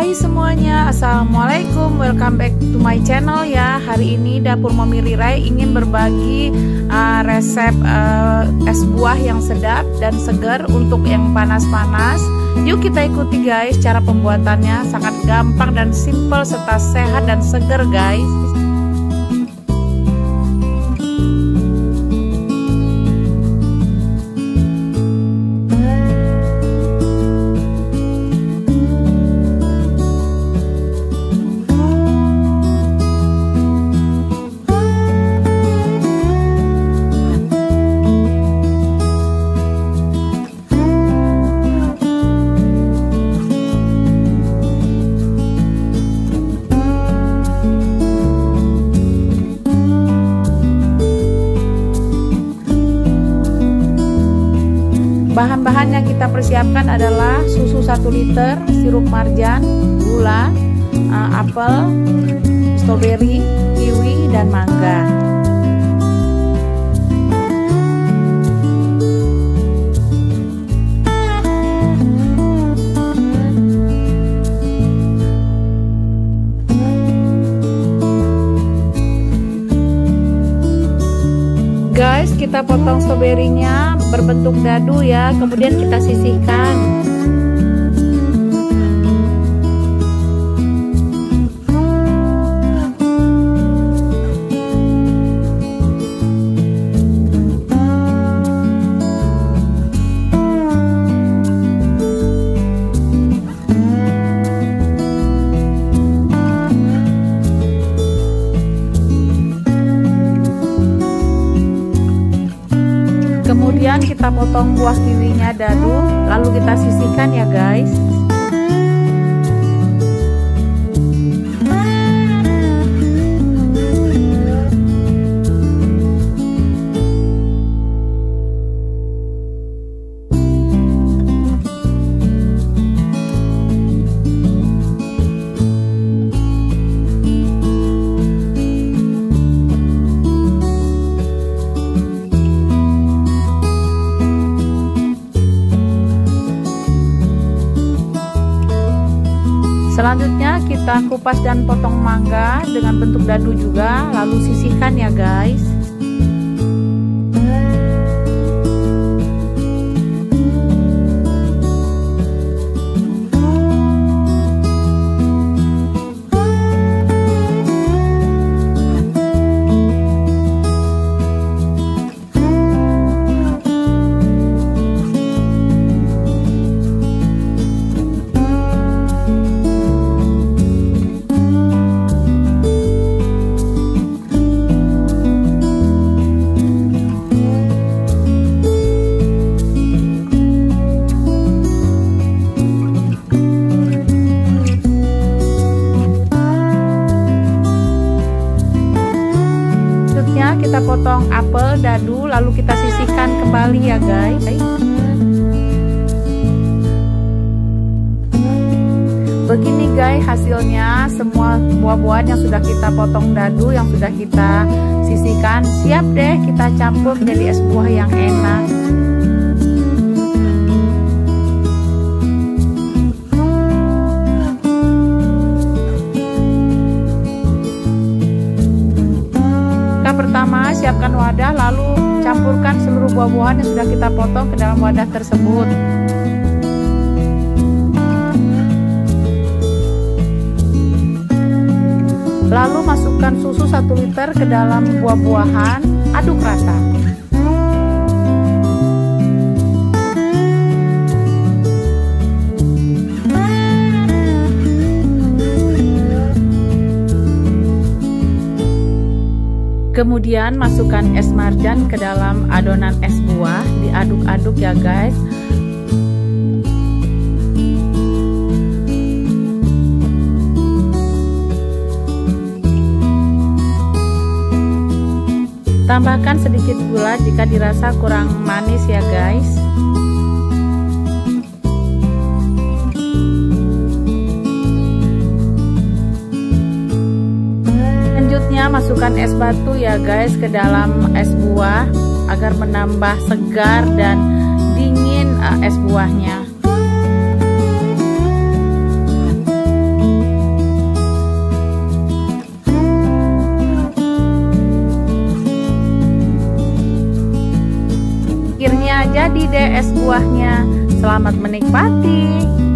Hai semuanya, assalamualaikum, welcome back to my channel ya. Hari ini Dapur Mommy Rirai ingin berbagi resep es buah yang sedap dan segar untuk yang panas-panas. Yuk kita ikuti guys, cara pembuatannya sangat gampang dan simple serta sehat dan segar guys. Bahan-bahan yang kita persiapkan adalah susu 1 liter, sirup marjan, gula, apel, stroberi, kiwi, dan mangga. Guys, kita potong stroberinya berbentuk dadu ya, kemudian kita sisihkan. Kemudian kita potong buah kiwinya dadu, lalu kita sisihkan ya guys. Selanjutnya kita kupas dan potong mangga dengan bentuk dadu juga, lalu sisihkan ya guys. Kita potong apel dadu, lalu kita sisihkan kembali ya guys. Begini guys hasilnya, semua buah-buahan yang sudah kita potong dadu, yang sudah kita sisihkan, siap deh kita campur menjadi es buah yang enak. Pertama, siapkan wadah, lalu campurkan seluruh buah-buahan yang sudah kita potong ke dalam wadah tersebut. Lalu masukkan susu 1 liter ke dalam buah-buahan, aduk rata. Kemudian masukkan es marjan ke dalam adonan es buah, diaduk-aduk ya guys. Tambahkan sedikit gula jika dirasa kurang manis ya guys. Masukkan es batu ya guys ke dalam es buah agar menambah segar dan dingin es buahnya. deh es buahnya. Selamat menikmati.